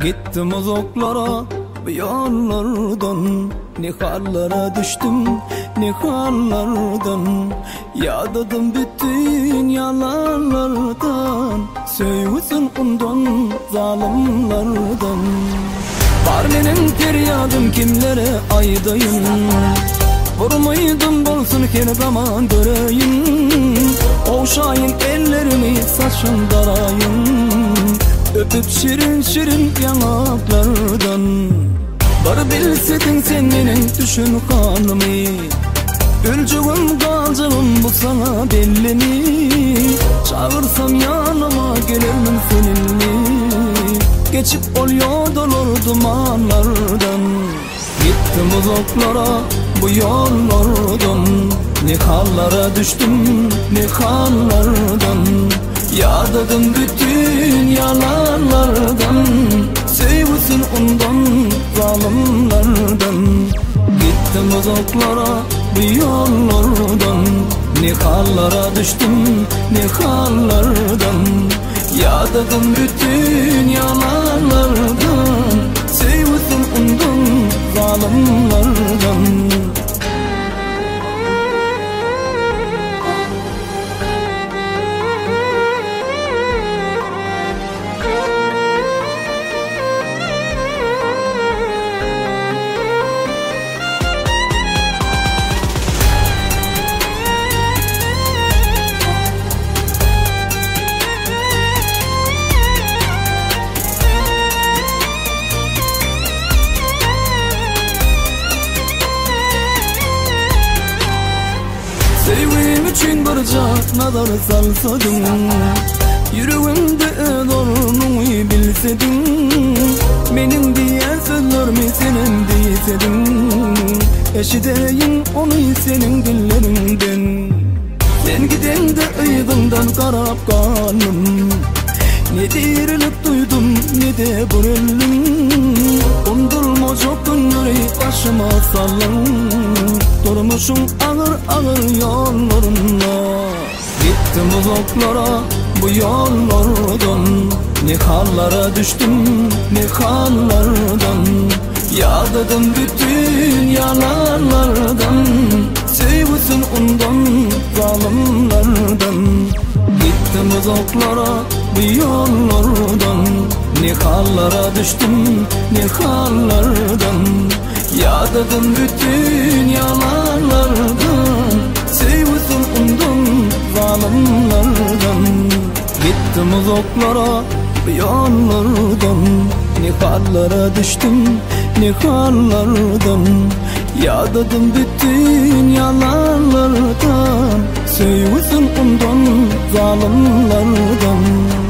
Gittim uzaklara bu yollardan, ne hallere düştüm, ne hallerden. Yadadım bütün yalanlardan, söylüyorsun ondan, zalimlerden. Var benim feryadım kimlere aydayım, vurmaydım bolsun her zaman göreyim. Oşayın ellerimi saçın darayın, öpüp şirin şirin yanaklardan. Var bilsedin sen menin düşün kanımı, ölçüğüm kalcağım bu sana belli mi? Çağırsam yanıma gelirmin seninle, geçip oluyor dolur dumanlardan. Gittim uzaklara bu yollardan, ne hallere düştüm, ne hallerden. Yadadım bütün yalanlardan, sevsin ondan, zalimlerden. Gittim uzaklara bu yollardan, ne hallere düştüm, ne hallerden. Yadadım bütün yalanlardan, sevsin ondan, zalimlerden. Sevgim için bir can nazar salsadım, yüreğimde zorluğunu bilsedim. Benim diye sözlerimi senin diyesedim, eşideyim onu senin dillerinden. Sen giden de ıydından karab kalım, ne dirilik duydum ne de burellim. Ondurma çok günleri başıma salım, durmuşum ağır ağır yollarına. Gittim uzaklara bu yollardan, ne hallere düştüm, ne hallerden. Yadadım bütün yalanlardan, sevsin ondan, zalimlerden. Gittim uzaklara bu yollardan, ne hallere düştüm, ne hallerden. Yadadım bütün yalanlardan, sevsin ondan, zalimlerden. Gittim uzaklara bu yollardan, ne hallere düştüm, ne hallerden. Yadadım bütün yalanlardan, sevsin ondan, zalimlerden.